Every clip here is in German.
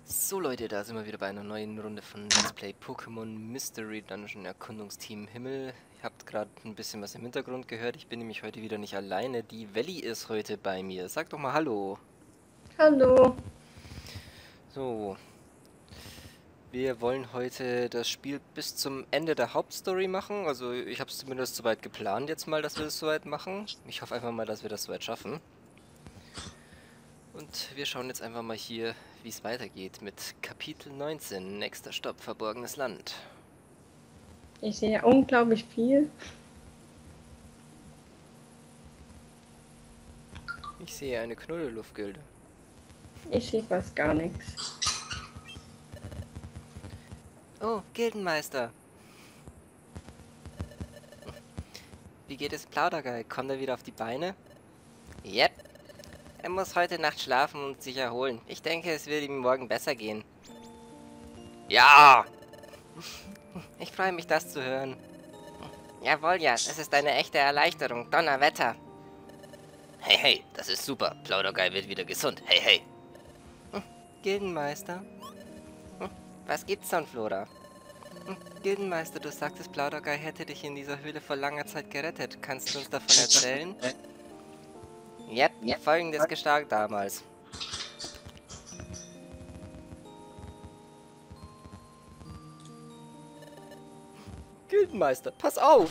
So Leute, da sind wir wieder bei einer neuen Runde von Let's Play Pokémon Mystery Dungeon Erkundungsteam Himmel. Ihr habt gerade ein bisschen was im Hintergrund gehört, ich bin nämlich heute wieder nicht alleine. Die Welli ist heute bei mir. Sag doch mal Hallo. Hallo. So, wir wollen heute das Spiel bis zum Ende der Hauptstory machen. Also ich habe es zumindest soweit geplant jetzt mal, dass wir das soweit machen. Ich hoffe einfach mal, dass wir das soweit schaffen. Und wir schauen jetzt einfach mal hier, wie es weitergeht mit Kapitel 19, nächster Stopp, verborgenes Land. Ich sehe unglaublich viel. Ich sehe eine Knuddelluftgilde. Ich sehe fast gar nichts. Oh, Gildenmeister. Wie geht es Plaudergeil? Kommt er wieder auf die Beine? Yep. Er muss heute Nacht schlafen und sich erholen. Ich denke, es wird ihm morgen besser gehen. Ja! Ich freue mich, das zu hören. Jawohl, ja. Es ist eine echte Erleichterung. Donnerwetter. Hey, hey. Das ist super. Plaudergeil wird wieder gesund. Hey, hey. Gildenmeister? Was gibt's, Sonflora? Gildenmeister, du sagtest, Plaudergeil hätte dich in dieser Höhle vor langer Zeit gerettet. Kannst du uns davon erzählen? Yep, folgendes geschah damals. Gildenmeister, pass auf!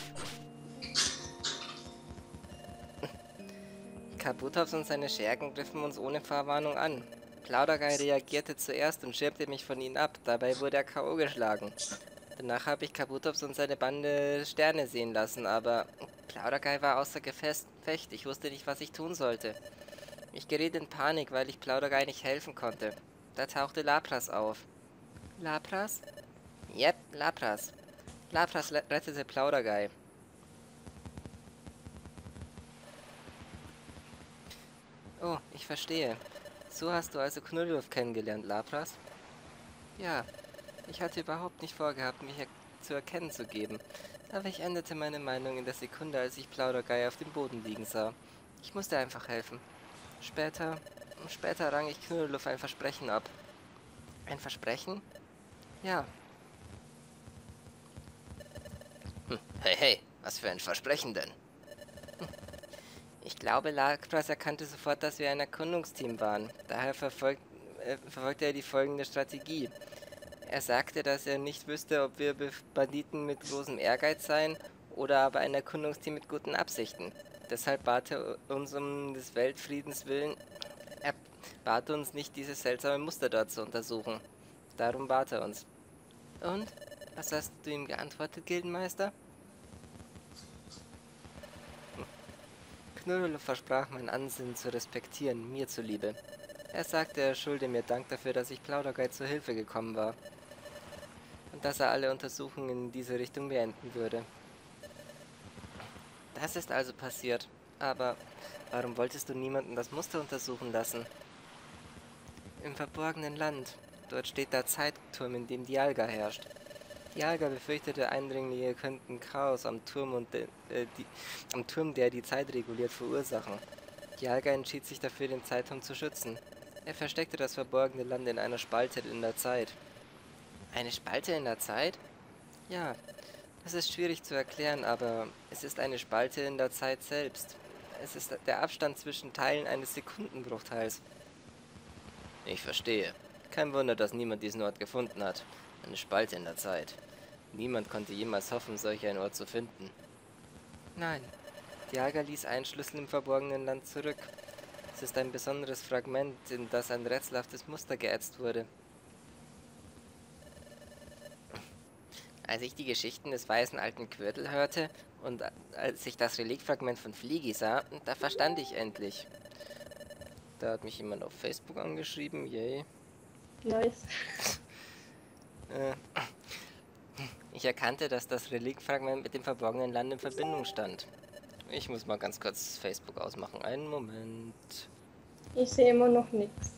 Kabutops und seine Schergen griffen uns ohne Vorwarnung an. Plaudergeil reagierte zuerst und schirmte mich von ihnen ab. Dabei wurde er K.O. geschlagen. Danach habe ich Kabutops und seine Bande Sterne sehen lassen, aber Plaudergeil war außer Gefecht. Ich wusste nicht, was ich tun sollte. Ich geriet in Panik, weil ich Plaudergeil nicht helfen konnte. Da tauchte Lapras auf. Lapras? Yep, Lapras. Lapras rettete Plaudergeil. Oh, ich verstehe. So hast du also Knuddelwurf kennengelernt, Lapras? Ja, ich hatte überhaupt nicht vorgehabt, mich zu erkennen zu geben. Aber ich änderte meine Meinung in der Sekunde, als ich Plaudergeil auf dem Boden liegen sah. Ich musste einfach helfen. Später rang ich Knuddelwurf ein Versprechen ab. Ein Versprechen? Ja. Hey, hey, was für ein Versprechen denn? Ich glaube, Lapras erkannte sofort, dass wir ein Erkundungsteam waren. Daher verfolgte er die folgende Strategie. Er sagte, dass er nicht wüsste, ob wir Banditen mit großem Ehrgeiz seien oder aber ein Erkundungsteam mit guten Absichten. Deshalb bat er uns um des Weltfriedens willen, er bat uns nicht, dieses seltsame Muster dort zu untersuchen. Darum bat er uns. Und? Was hast du ihm geantwortet, Gildenmeister? Knurrle versprach, mein Ansinnen zu respektieren, mir zuliebe. Er sagte, er schulde mir Dank dafür, dass ich Plaudergeil zur Hilfe gekommen war. Und dass er alle Untersuchungen in diese Richtung beenden würde. Das ist also passiert. Aber warum wolltest du niemanden das Muster untersuchen lassen? Im verborgenen Land. Dort steht der Zeitturm, in dem Dialga herrscht. Dialga befürchtete, Eindringlinge könnten Chaos am Turm, am Turm, der die Zeit reguliert, verursachen. Dialga entschied sich dafür, den Zeitturm zu schützen. Er versteckte das verborgene Land in einer Spalte in der Zeit. Eine Spalte in der Zeit? Ja, das ist schwierig zu erklären, aber es ist eine Spalte in der Zeit selbst. Es ist der Abstand zwischen Teilen eines Sekundenbruchteils. Ich verstehe. Kein Wunder, dass niemand diesen Ort gefunden hat. Eine Spalte in der Zeit. Niemand konnte jemals hoffen, solch einen Ort zu finden. Nein, Dialga ließ einen Schlüssel im verborgenen Land zurück. Es ist ein besonderes Fragment, in das ein rätselhaftes Muster geätzt wurde. Als ich die Geschichten des weißen alten Quirtel hörte und als ich das Relikfragment von Fliegi sah, da verstand ich endlich. Da hat mich jemand auf Facebook angeschrieben, yay. Nice. Ich erkannte, dass das Relikfragment mit dem verborgenen Land in Verbindung stand. Ich muss mal ganz kurz Facebook ausmachen. Einen Moment. Ich sehe immer noch nichts.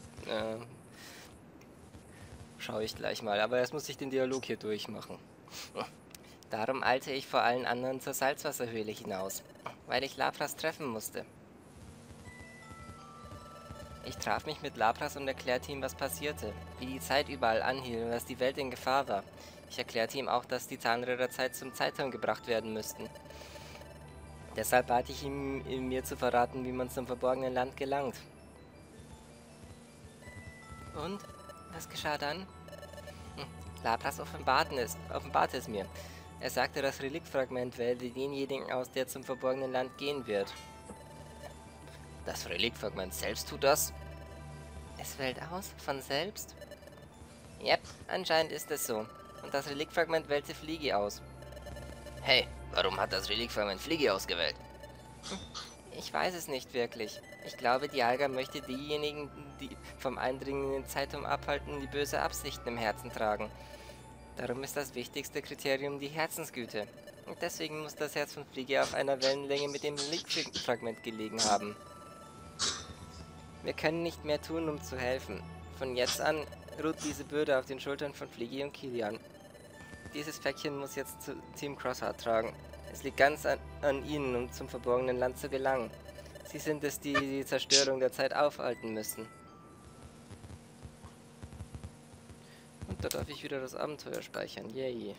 Schaue ich gleich mal, aber erst muss ich den Dialog hier durchmachen. Darum eilte ich vor allen anderen zur Salzwasserhöhle hinaus, weil ich Lapras treffen musste. Ich traf mich mit Lapras und erklärte ihm, was passierte, wie die Zeit überall anhielt und dass die Welt in Gefahr war. Ich erklärte ihm auch, dass die Zahnräder der Zeit zum Zeitturm gebracht werden müssten. Deshalb bat ich ihn, mir zu verraten, wie man zum verborgenen Land gelangt. Und? Was geschah dann? Lapras offenbarte es mir. Er sagte, das Reliktfragment wähle denjenigen aus, der zum verborgenen Land gehen wird. Das Reliktfragment selbst tut das? Es wählt aus? Von selbst? Yep, anscheinend ist es so. Und das Reliktfragment wählte Fliegi aus. Hey, warum hat das Reliktfragment Fliegi ausgewählt? Ich weiß es nicht wirklich. Ich glaube, Dialga möchte diejenigen, die vom Eindringen in den Zeitraum abhalten, die böse Absichten im Herzen tragen. Darum ist das wichtigste Kriterium die Herzensgüte. Und deswegen muss das Herz von Fliegi auf einer Wellenlänge mit dem Reliktfragment gelegen haben. Wir können nicht mehr tun, um zu helfen. Von jetzt an ruht diese Bürde auf den Schultern von Fliegi und Kilian. Dieses Päckchen muss jetzt zu Team Crossheart tragen. Es liegt ganz an ihnen, um zum verborgenen Land zu gelangen. Sie sind es, die die Zerstörung der Zeit aufhalten müssen. Und da darf ich wieder das Abenteuer speichern. Yay.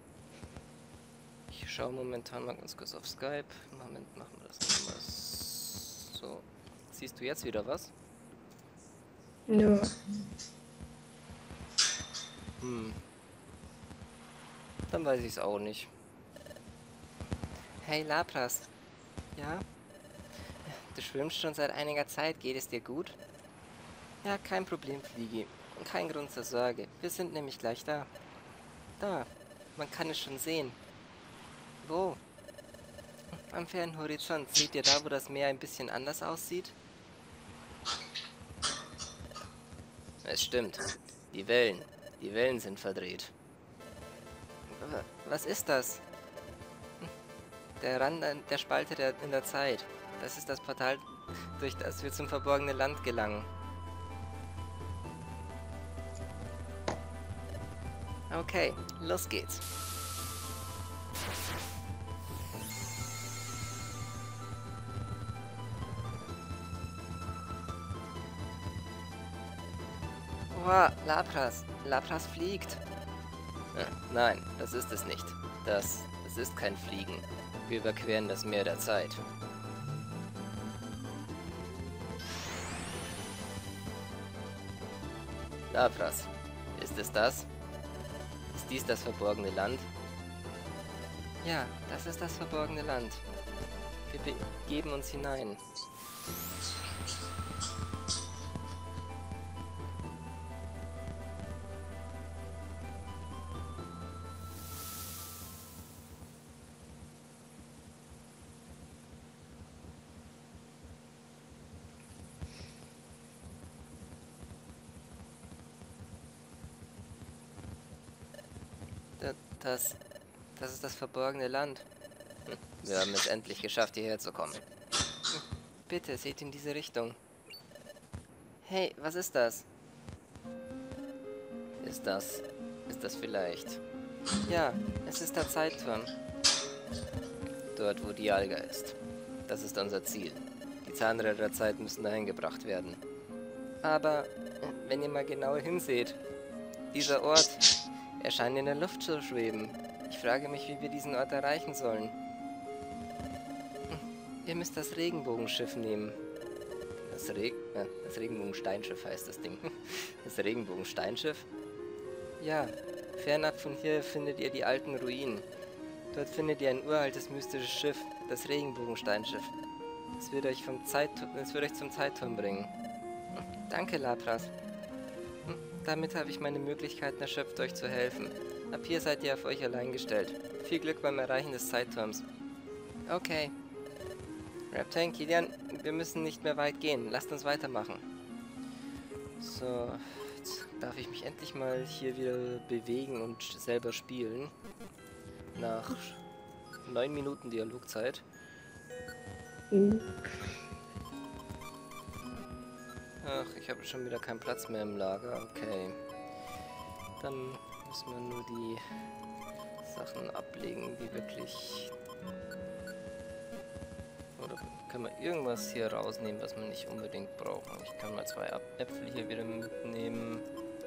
Ich schaue momentan mal ganz kurz auf Skype. Moment, machen wir das nochmal so. Siehst du jetzt wieder was? Nur. Dann weiß ich es auch nicht. Hey Lapras. Ja? Du schwimmst schon seit einiger Zeit. Geht es dir gut? Ja, kein Problem, Fliegi. Und kein Grund zur Sorge. Wir sind nämlich gleich da. Da. Man kann es schon sehen. Wo? Am fernen Horizont. Seht ihr da, wo das Meer ein bisschen anders aussieht? Es stimmt. Die Wellen sind verdreht. Was ist das? Der Rand der Spalte in der Zeit. Das ist das Portal, durch das wir zum verborgenen Land gelangen. Okay, los geht's. Wow, Lapras. Lapras fliegt. Nein, das ist es nicht. Das ist kein Fliegen. Wir überqueren das Meer der Zeit. Lapras, ist es das? Ist dies das verborgene Land? Ja, das ist das verborgene Land. Wir begeben uns hinein. Das ist das verborgene Land. Wir haben es endlich geschafft, hierher zu kommen. Bitte, seht in diese Richtung. Hey, was ist das? Ist das vielleicht? Ja, es ist der Zeitturm. Dort, wo Dialga ist. Das ist unser Ziel. Die Zahnräder der Zeit müssen dahin gebracht werden. Aber, wenn ihr mal genauer hinseht, dieser Ort, er scheint in der Luft zu schweben. Ich frage mich, wie wir diesen Ort erreichen sollen. Ihr müsst das Regenbogenschiff nehmen. Das Regenbogensteinschiff heißt das Ding. Das Regenbogensteinschiff? Ja, fernab von hier findet ihr die alten Ruinen. Dort findet ihr ein uraltes mystisches Schiff, das Regenbogensteinschiff. Es wird euch zum Zeitturm bringen. Danke, Lapras. Damit habe ich meine Möglichkeiten erschöpft, euch zu helfen. Ab hier seid ihr auf euch allein gestellt. Viel Glück beim Erreichen des Zeitturms. Okay. Reptane, Kilian, wir müssen nicht mehr weit gehen. Lasst uns weitermachen. So, jetzt darf ich mich endlich mal hier wieder bewegen und selber spielen. Nach 9 Minuten Dialogzeit. Ach, ich habe schon wieder keinen Platz mehr im Lager. Okay. Dann müssen wir nur die Sachen ablegen, die wirklich... Oder können wir irgendwas hier rausnehmen, was wir nicht unbedingt brauchen. Ich kann mal 2 Äpfel hier wieder mitnehmen.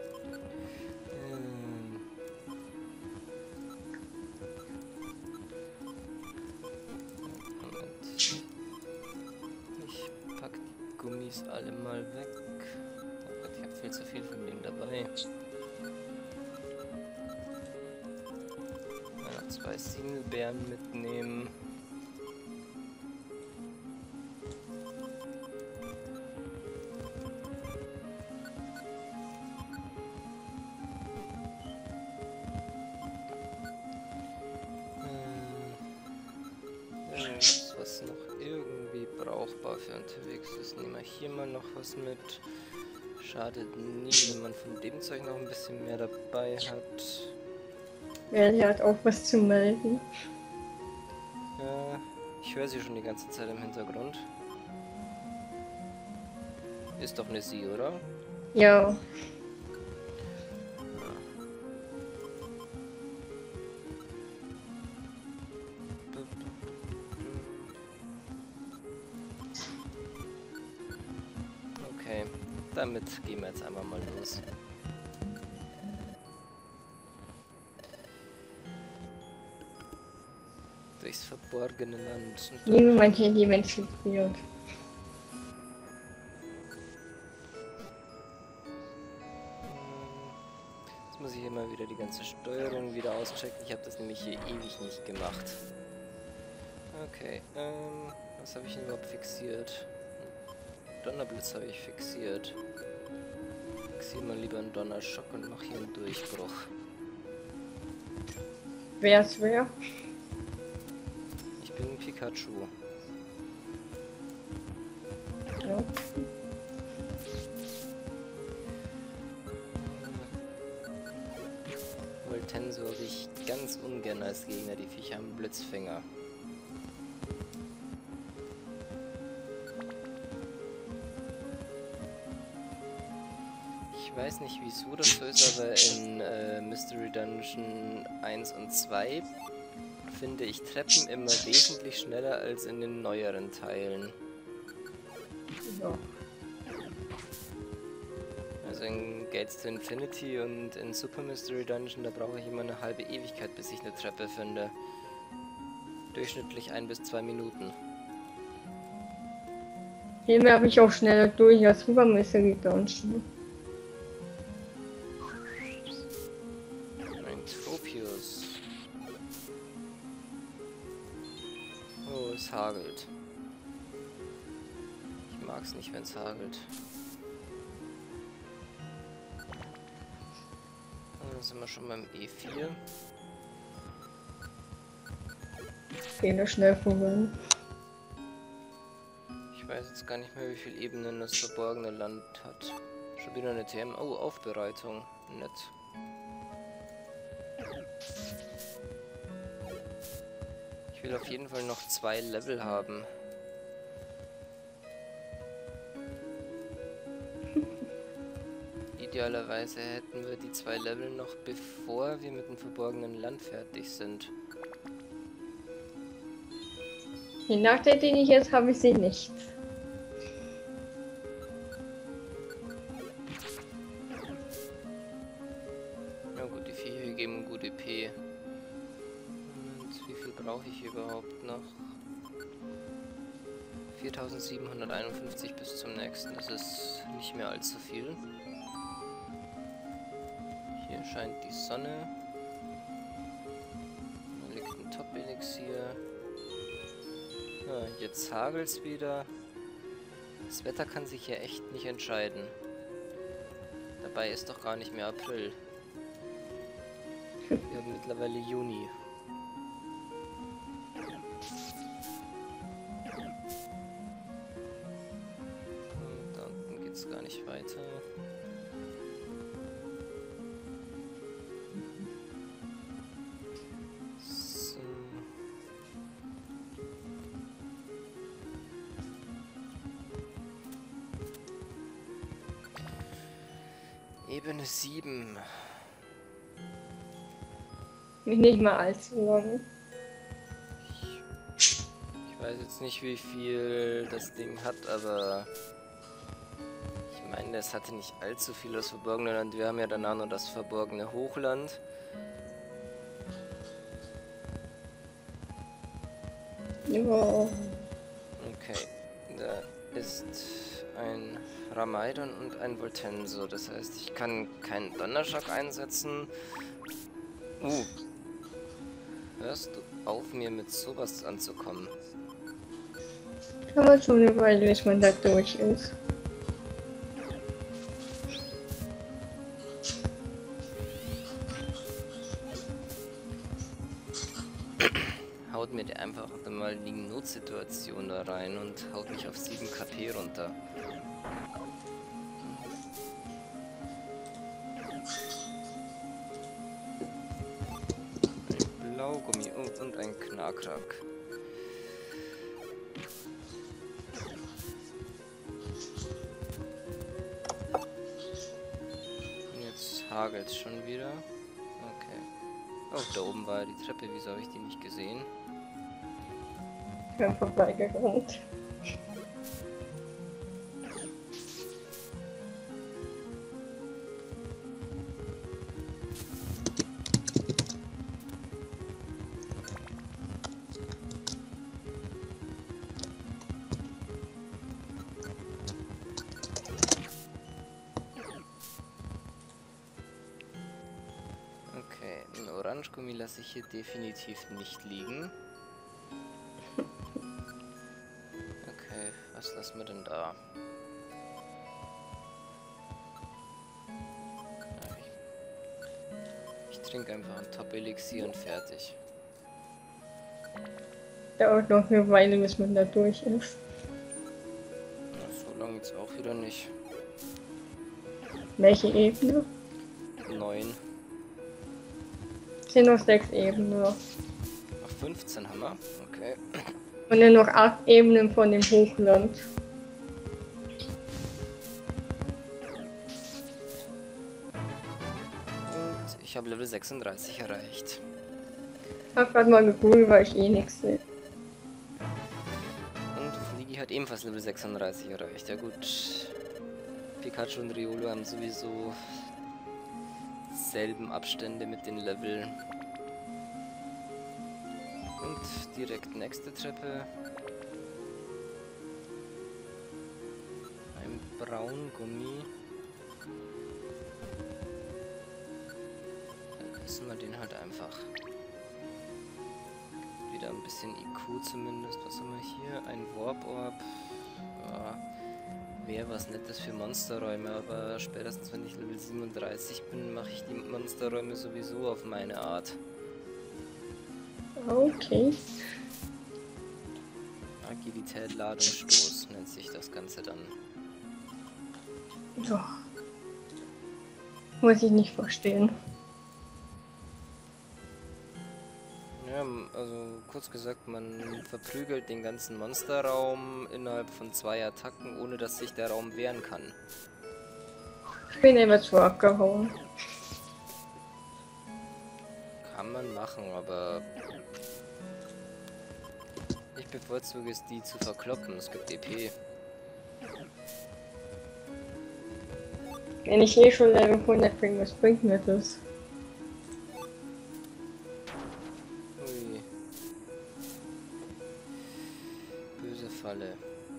Moment. Ich pack die Gummis alle mal weg. Oh Gott, ich habe viel zu viel von denen dabei. Mal noch 2 Singlebären mitnehmen. Was noch irgendwie brauchbar für unterwegs ist. Nehmen wir hier mal noch was mit. Schadet nie, wenn man von dem Zeug noch ein bisschen mehr dabei hat. Ja, sie hat auch was zu melden. Ja, ich höre sie schon die ganze Zeit im Hintergrund. Ist doch eine Sie, oder? Ja. Okay, damit gehen wir jetzt einfach mal los. Durchs verborgene Land. Liebe manche infiltriert. Jetzt muss ich hier mal wieder die ganze Steuerung wieder auschecken. Ich habe das nämlich hier ewig nicht gemacht. Okay, was habe ich denn überhaupt fixiert? Donnerblitz habe ich fixiert. Fixiere mal lieber einen Donnerschock und mache hier einen Durchbruch. Wer ist wer? Ich bin Pikachu. Ja. Voltensor habe ich ganz ungern als Gegner. Die Viecher haben Blitzfinger. Ich weiß nicht wieso das so ist, aber in Mystery Dungeon 1 und 2 finde ich Treppen immer wesentlich schneller als in den neueren Teilen. Ja. Also in Gates to Infinity und in Super Mystery Dungeon, da brauche ich immer eine halbe Ewigkeit, bis ich eine Treppe finde. Durchschnittlich 1 bis 2 Minuten. Hier habe ich auch schneller durch als Super Mystery Dungeon. Ein Tropius. Oh, es hagelt. Ich mag es nicht, wenn es hagelt. Dann sind wir schon beim E4. Gehen wir schnell voran. Ich weiß jetzt gar nicht mehr, wie viele Ebenen das verborgene Land hat. Schon wieder eine TM. Oh, Aufbereitung. Nett. Ich will auf jeden Fall noch 2 Level haben. Idealerweise hätten wir die 2 Level noch, bevor wir mit dem verborgenen Land fertig sind. Den Nachteil, den ich jetzt habe, ich sie nicht. Na gut, die Viecher hier geben gut EP. Und wie viel brauche ich überhaupt noch? 4751 bis zum nächsten. Das ist nicht mehr allzu viel. Hier scheint die Sonne. Da liegt ein Top-Elixier. Ah, jetzt hagelt's wieder. Das Wetter kann sich hier echt nicht entscheiden. Dabei ist doch gar nicht mehr April. Wir haben mittlerweile Juni. Und da unten geht's gar nicht weiter. So. Ebene 7. Nicht mal allzu lang. Ich Ich weiß jetzt nicht, wie viel das Ding hat, aber ich meine, es hatte nicht allzu viel das verborgene Land. Wir haben ja danach noch das verborgene Hochland. Ja. Okay, da ist ein Ramaidon und ein Voltenso. Das heißt, ich kann keinen Donnerschock einsetzen. Hörst du auf, mir mit sowas anzukommen? Aber schon eine Weile, bis man da durch ist. Haut mir der einfach mal die Notsituation da rein und haut mich auf 7 KP runter. Ein Blaugummi und ein Knarkrack. Und jetzt hagelt's schon wieder. Okay. Oh, da oben war die Treppe. Wieso habe ich die nicht gesehen? Ich bin vorbeigerannt. Okay, ein Orangegummi lasse ich hier definitiv nicht liegen. Okay, was lassen wir denn da? Ja, ich trinke einfach ein Top-Elixier und fertig. Dauert noch eine Weile, bis man da durch ist. Na, so lange jetzt auch wieder nicht. Welche Ebene? 9. Es sind noch 6 Ebenen. Ach, 15 haben wir. Okay. Und dann noch 8 Ebenen von dem Hochland. Und ich habe Level 36 erreicht. Ich hab grad mal gegoogelt, weil ich eh nichts sehe. Und Fliegi hat ebenfalls Level 36 erreicht. Ja gut. Pikachu und Riolo haben sowieso selben Abstände mit den Leveln. Und direkt nächste Treppe. Ein Braungummi. Dann essen wir den halt einfach. Wieder ein bisschen IQ zumindest. Was haben wir hier? Ein Warp-Orb. Ja, wäre was Nettes für Monsterräume, aber spätestens wenn ich Level 37 bin, mache ich die Monsterräume sowieso auf meine Art. Okay. Agilität, Ladung, Stoß nennt sich das Ganze dann. So. Muss ich nicht verstehen. Ja, also kurz gesagt, man verprügelt den ganzen Monsterraum innerhalb von 2 Attacken, ohne dass sich der Raum wehren kann. Ich bin immer zu abgehauen. Kann man machen, aber ich bevorzuge es, die zu verkloppen. Es gibt EP. Wenn ich eh schon Level 100 bin, was bringt mir das? Ui. Böse Falle.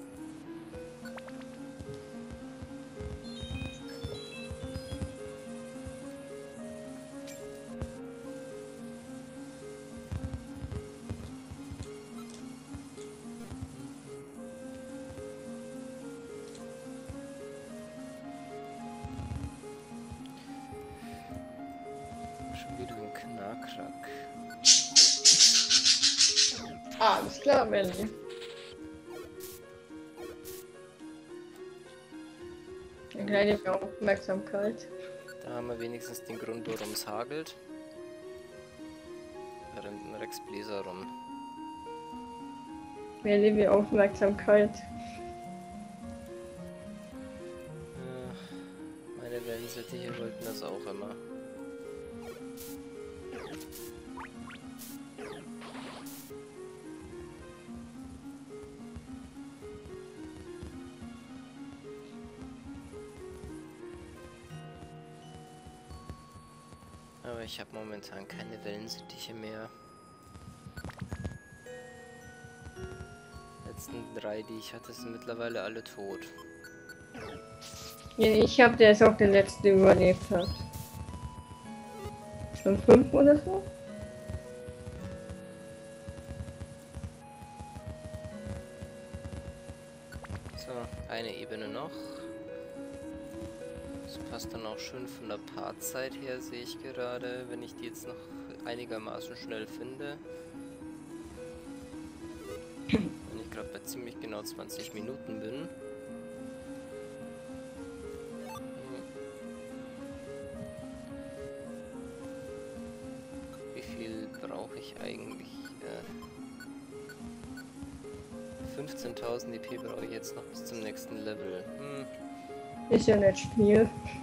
Schon wieder ein Knarkrack. Alles klar, Melly. Eine kleine Aufmerksamkeit. Da haben wir wenigstens den Grund, warum es hagelt. Da rennt ein Rex Bläser rum. Melly wie Aufmerksamkeit. Meine Wellensittiche wollten das auch immer. Aber ich habe momentan keine Wellensittiche mehr. Die letzten 3, die ich hatte, sind mittlerweile alle tot. Ja, ich habe der ist auch der letzte überlebt hat. Schon 5 oder so? So, eine Ebene noch. Das passt dann auch schön von der Partzeit her, sehe ich gerade, wenn ich die jetzt noch einigermaßen schnell finde. Wenn ich gerade bei ziemlich genau 20 Minuten bin. Wie viel brauche ich eigentlich? 15.000 EP brauche ich jetzt noch bis zum nächsten Level. Ist ja nicht viel.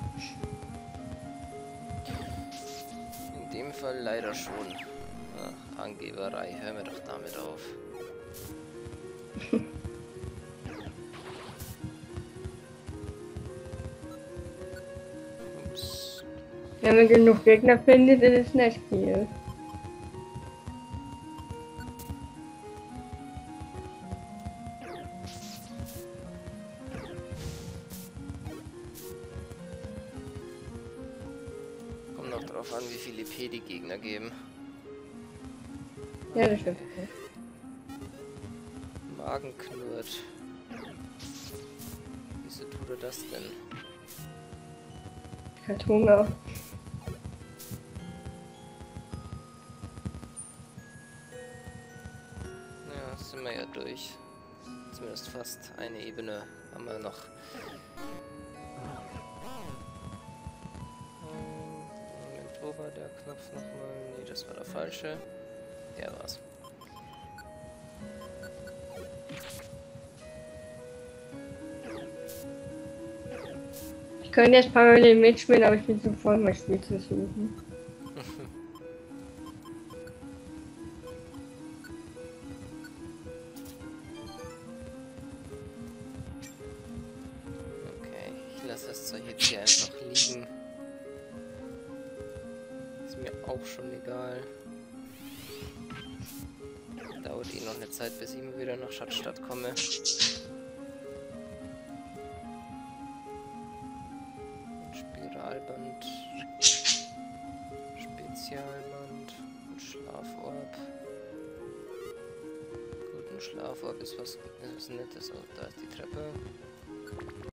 In dem Fall leider schon. Ach, Angeberei, hör mir doch damit auf. Ups. Wenn man genug Gegner findet, ist es nicht viel. Kommt noch drauf an, wie viel EP die Gegner geben. Ja, das stimmt. Magen knurrt. Wieso tut er das denn? Hat Hunger. Ja, sind wir ja durch. Zumindest fast eine Ebene haben wir noch. Moment, wo war der Knopf nochmal? Nee, das war der falsche. Der war's. Ich könnte jetzt parallel mitspielen, aber ich bin zu voll, mein Spiel zu suchen. Okay, ich lasse das Zeug jetzt hier einfach liegen. Ist mir auch schon egal. Dauert eh noch eine Zeit, bis ich mal wieder nach Schatzstadt komme. Spiralband, Spezialband und Schlaforb. Gut, ein Schlaforb ist was Nettes. Oh, da ist die Treppe.